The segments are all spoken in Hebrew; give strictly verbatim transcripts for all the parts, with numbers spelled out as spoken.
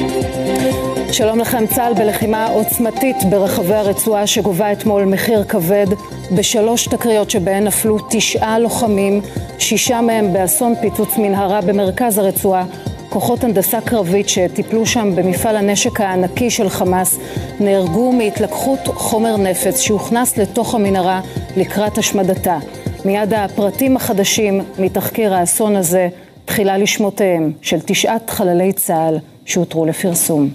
שלום לכם. צה"ל בלחימה עוצמתית ברחבי הרצועה שגובה אתמול מחיר כבד בשלוש תקריות שבהן נפלו תשעה לוחמים, שישה מהם באסון פיצוץ מנהרה במרכז הרצועה. כוחות הנדסה קרבית שטיפלו שם במפעל הנשק הענקי של חמאס נהרגו מהתלקחות חומר נפץ שהוכנס לתוך המנהרה לקראת השמדתה. מיד הפרטים החדשים מתחקיר האסון הזה, תחילה לשמותיהם של תשעת חללי צה"ל שהותרו לפרסום.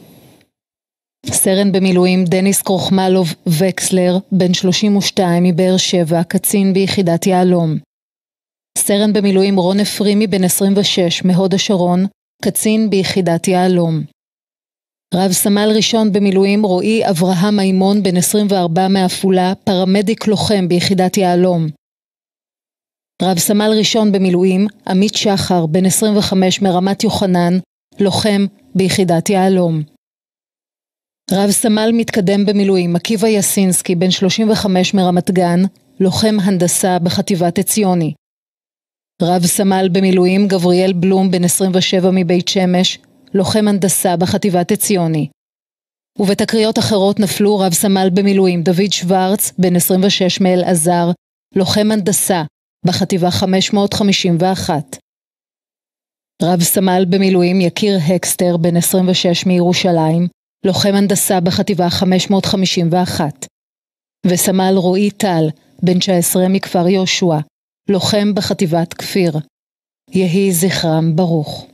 סרן במילואים דניס קרוחמלוב וקסלר, בן שלושים ושתיים מבאר שבע, קצין ביחידת יהלום. סרן במילואים רון אפרימי, בן עשרים ושש, מהוד השרון, קצין ביחידת יהלום. רב סמל ראשון במילואים רועי אברהם מימון, בן עשרים וארבע, מעפולה, פרמדיק לוחם ביחידת יהלום. רב סמל ראשון במילואים עמית שחר, בן עשרים וחמש, מרמת יוחנן, לוחם ביחידת יהלום. רב סמל מתקדם במילואים עקיבא יסינסקי, בן שלושים וחמש, מרמת גן, לוחם הנדסה בחטיבת עציוני. רב סמל במילואים גבריאל בלום, בן עשרים ושבע, מבית שמש, לוחם הנדסה בחטיבת עציוני. ובתקריות אחרות נפלו רב סמל במילואים דוד שוורץ, בן עשרים ושש, מאלעזר, לוחם הנדסה בחטיבה חמש מאות חמישים ואחת. רב סמל במילואים יקיר הקסטר, בן עשרים ושש, מירושלים, לוחם הנדסה בחטיבה חמש מאות חמישים ואחת. וסמל רועי טל, בן תשע עשרה, מכפר יהושע, לוחם בחטיבת כפיר. יהי זכרם ברוך.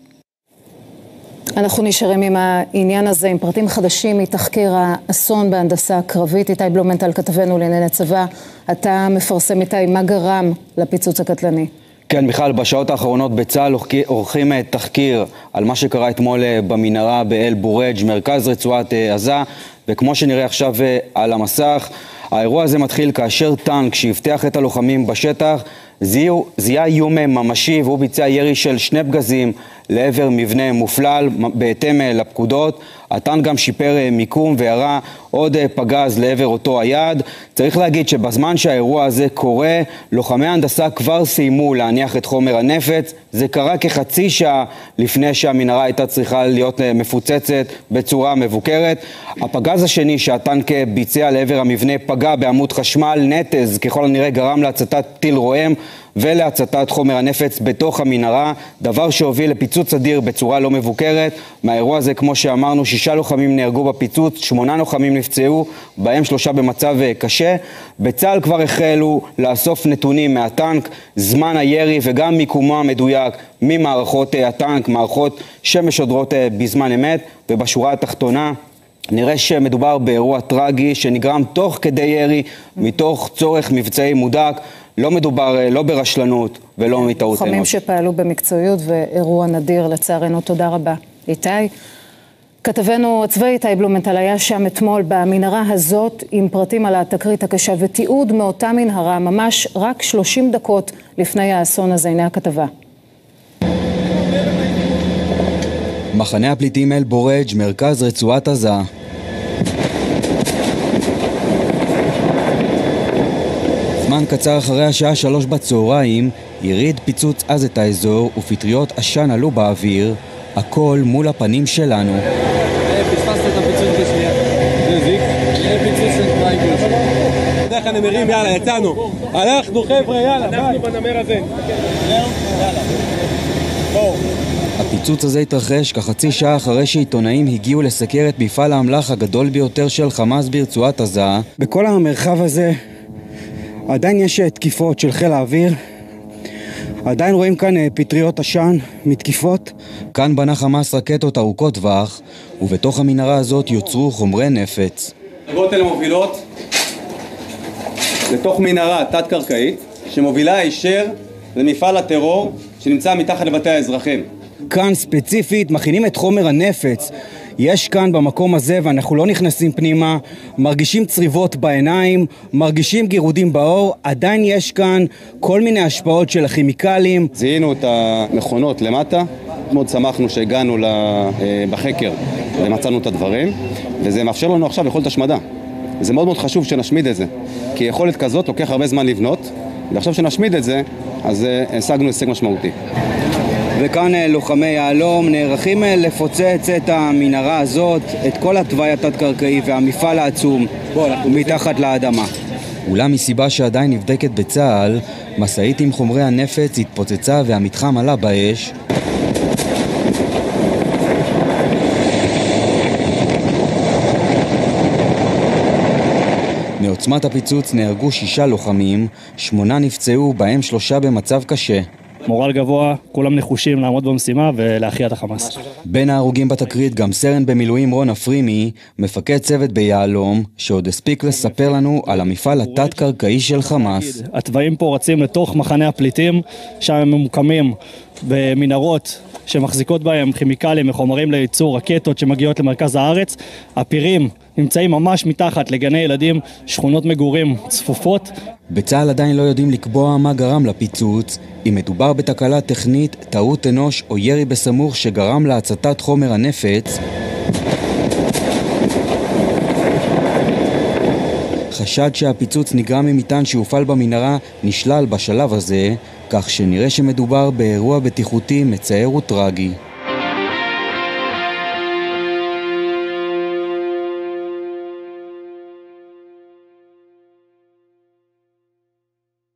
אנחנו נשארים עם העניין הזה, עם פרטים חדשים מתחקיר האסון בהנדסה הקרבית. איתי בלומנטל, כתבנו לענייני צבא, אתה מפרסם איתי מה גרם לפיצוץ הקטלני. כן, מיכל, בשעות האחרונות בצה"ל עורכים תחקיר על מה שקרה אתמול במנהרה באל בורג', מרכז רצועת עזה, וכמו שנראה עכשיו על המסך, האירוע הזה מתחיל כאשר טנק שהבטיח את הלוחמים בשטח זיהה איום ממשי, והוא ביצע ירי של שני פגזים לעבר מבנה מופלל בהתאם לפקודות. הטנק גם שיפר מיקום וירה עוד פגז לעבר אותו היעד. צריך להגיד שבזמן שהאירוע הזה קורה, לוחמי ההנדסה כבר סיימו להניח את חומר הנפץ. זה קרה כחצי שעה לפני שהמנהרה הייתה צריכה להיות מפוצצת בצורה מבוקרת. הפגז השני שהטנק ביצע לעבר המבנה פגע בעמוד חשמל, נתז ככל הנראה גרם להצתת טיל רועם ולהצתת חומר הנפץ בתוך המנהרה, דבר שהוביל לפיצוץ אדיר בצורה לא מבוקרת. מהאירוע הזה, כמו שאמרנו, שישה לוחמים נהרגו בפיצוץ, שמונה לוחמים נפצעו, בהם שלושה במצב קשה. בצה"ל כבר החלו לאסוף נתונים מהטנק, זמן הירי וגם מיקומו המדויק ממערכות הטנק, מערכות שמשודרות בזמן אמת. ובשורה התחתונה נראה שמדובר באירוע טרגי שנגרם תוך כדי ירי, מתוך צורך מבצעי מודק. לא מדובר לא ברשלנות ולא מטעות אנוש. לוחמים שפעלו במקצועיות ואירוע נדיר לצערנו. תודה רבה איתי. כתבנו הצבאי איתי בלומנטל היה שם אתמול במנהרה הזאת עם פרטים על התקרית הקשה ותיעוד מאותה מנהרה ממש רק שלושים דקות לפני האסון הזה. הנה הכתבה. מחנה הפליטים אל בורג', מרכז רצועת עזה. זמן קצר אחרי השעה שלוש בצהריים, יריד פיצוץ אז את האזור ופטריות עשן עלו באוויר, הכל מול הפנים שלנו. פספסת את הפיצוץ בשנייה. זה זיק? זה פיצוץ של טרייגל. דרך הנמרים, יאללה, יצאנו. הלכנו חבר'ה, יאללה, ביי. אנחנו בנמר הזה. יאללה. בואו. הפיצוץ הזה התרחש כחצי שעה אחרי שעיתונאים הגיעו לסקר את מפעל האמל"ח הגדול ביותר של חמאס ברצועת עזה. בכל המרחב הזה עדיין יש תקיפות של חיל האוויר, עדיין רואים כאן פטריות עשן מתקיפות. כאן בנה חמאס רקטות ארוכות טווח, ובתוך המנהרה הזאת יוצרו חומרי נפץ. הגות אלה מובילות לתוך מנהרה תת-קרקעית שמובילה הישר למפעל הטרור שנמצא מתחת לבתי האזרחים. כאן ספציפית מכינים את חומר הנפץ. יש כאן במקום הזה, ואנחנו לא נכנסים פנימה, מרגישים צריבות בעיניים, מרגישים גירודים באור, עדיין יש כאן כל מיני השפעות של הכימיקלים. זיהינו את המכונות למטה, מאוד שמחנו שהגענו בחקר ומצאנו את הדברים, וזה מאפשר לנו עכשיו יכולת השמדה. זה מאוד מאוד חשוב שנשמיד את זה, כי יכולת כזאת לוקח הרבה זמן לבנות, ועכשיו שנשמיד את זה, אז השגנו הישג משמעותי. וכאן לוחמי יהלום נערכים לפוצץ את המנהרה הזאת, את כל התוואי התת-קרקעי והמפעל העצום מתחת לאדמה. אולם מסיבה שעדיין נבדקת בצה"ל, משאית עם חומרי הנפץ התפוצצה והמתחם עלה באש. מעוצמת הפיצוץ נהרגו שישה לוחמים, שמונה נפצעו, בהם שלושה במצב קשה. מורל גבוה, כולם נחושים לעמוד במשימה ולהכריע את החמאס. בין ההרוגים בתקרית גם סרן במילואים רון אפרימי, מפקד צוות ביהלום, שעוד הספיק לספר לנו על המפעל התת-קרקעי של חמאס. התוואים פה רצים לתוך מחנה הפליטים, שם הם ממוקמים במנהרות שמחזיקות בהם כימיקלים וחומרים לייצור רקטות שמגיעות למרכז הארץ. הפירים נמצאים ממש מתחת לגני ילדים, שכונות מגורים צפופות. בצה"ל עדיין לא יודעים לקבוע מה גרם לפיצוץ, אם מדובר בתקלה טכנית, טעות אנוש או ירי בסמוך שגרם להצתת חומר הנפץ. חשד שהפיצוץ נגרם ממטען שהופעל במנהרה נשלל בשלב הזה, כך שנראה שמדובר באירוע בטיחותי מצער וטרגי.